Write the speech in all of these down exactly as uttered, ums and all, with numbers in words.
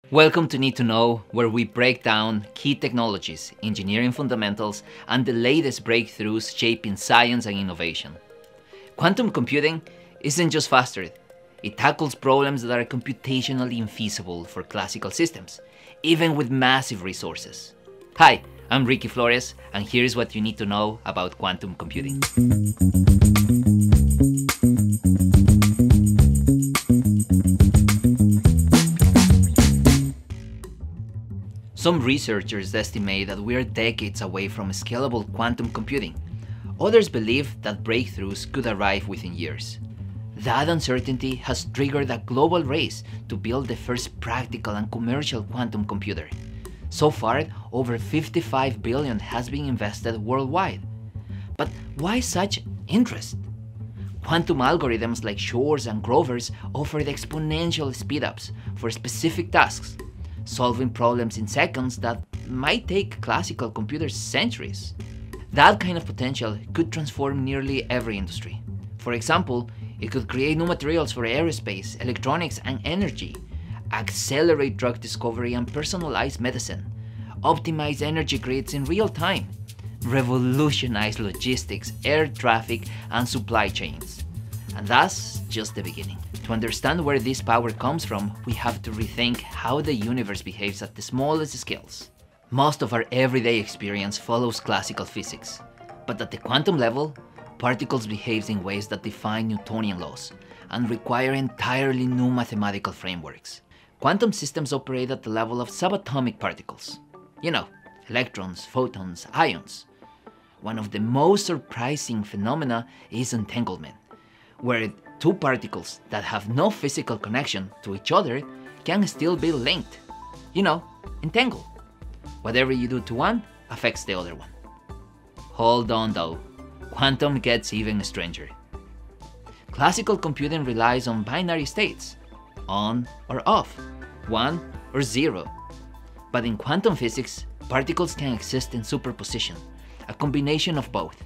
Welcome to Need to Know, where we break down key technologies, engineering fundamentals, and the latest breakthroughs shaping science and innovation. Quantum computing isn't just faster, it tackles problems that are computationally infeasible for classical systems, even with massive resources. Hi, I'm Ricky Flores, and here's what you need to know about quantum computing. Some researchers estimate that we are decades away from scalable quantum computing. Others believe that breakthroughs could arrive within years. That uncertainty has triggered a global race to build the first practical and commercial quantum computer. So far, over fifty-five billion dollars has been invested worldwide. But why such interest? Quantum algorithms like Shor's and Grover's offer the exponential speedups for specific tasks, solving problems in seconds that might take classical computers centuries. That kind of potential could transform nearly every industry. For example, it could create new materials for aerospace, electronics, and energy, accelerate drug discovery and personalized medicine, optimize energy grids in real time, revolutionize logistics, air traffic, and supply chains. And that's just the beginning. To understand where this power comes from, we have to rethink how the universe behaves at the smallest scales. Most of our everyday experience follows classical physics, but at the quantum level, particles behave in ways that defy Newtonian laws and require entirely new mathematical frameworks. Quantum systems operate at the level of subatomic particles. You know, electrons, photons, ions. One of the most surprising phenomena is entanglement, where two particles that have no physical connection to each other can still be linked. You know, entangled. Whatever you do to one affects the other one. Hold on though, quantum gets even stranger. Classical computing relies on binary states, on or off, one or zero. But in quantum physics, particles can exist in superposition, a combination of both,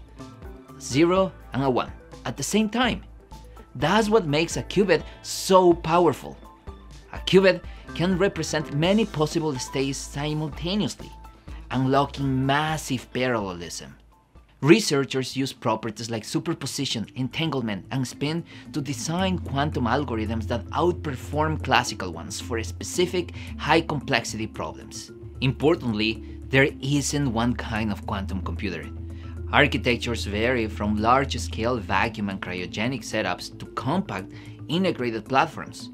zero and a one, at the same time. That's what makes a qubit so powerful. A qubit can represent many possible states simultaneously, unlocking massive parallelism. Researchers use properties like superposition, entanglement, and spin to design quantum algorithms that outperform classical ones for specific high-complexity problems. Importantly, there isn't one kind of quantum computer. Architectures vary from large-scale vacuum and cryogenic setups to compact, integrated platforms.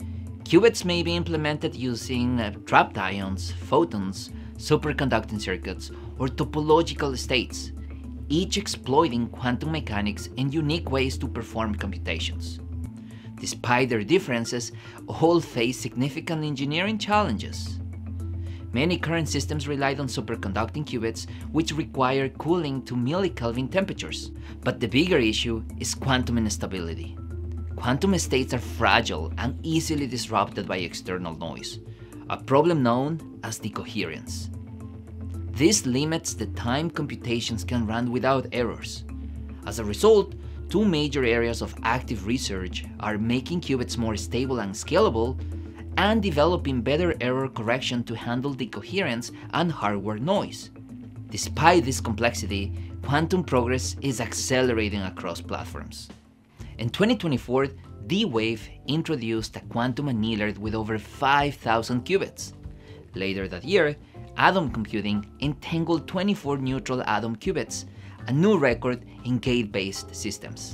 Qubits may be implemented using uh, trapped ions, photons, superconducting circuits, or topological states, each exploiting quantum mechanics in unique ways to perform computations. Despite their differences, all face significant engineering challenges. Many current systems relied on superconducting qubits, which require cooling to millikelvin temperatures. But the bigger issue is quantum instability. Quantum states are fragile and easily disrupted by external noise, a problem known as decoherence. This limits the time computations can run without errors. As a result, two major areas of active research are making qubits more stable and scalable, and developing better error correction to handle decoherence and hardware noise. Despite this complexity, quantum progress is accelerating across platforms. In twenty twenty-four, D-Wave introduced a quantum annealer with over five thousand qubits. Later that year, Atom Computing entangled twenty-four neutral atom qubits, a new record in gate-based systems.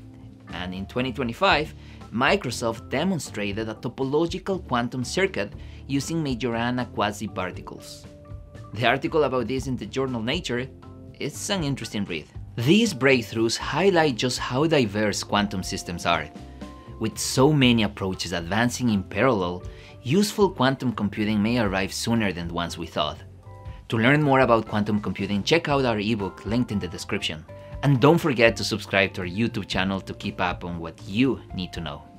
And in twenty twenty-five, Microsoft demonstrated a topological quantum circuit using Majorana quasi-particles. The article about this in the journal Nature is an interesting read. These breakthroughs highlight just how diverse quantum systems are. With so many approaches advancing in parallel, useful quantum computing may arrive sooner than once we thought. To learn more about quantum computing, check out our ebook linked in the description. And don't forget to subscribe to our YouTube channel to keep up on what you need to know.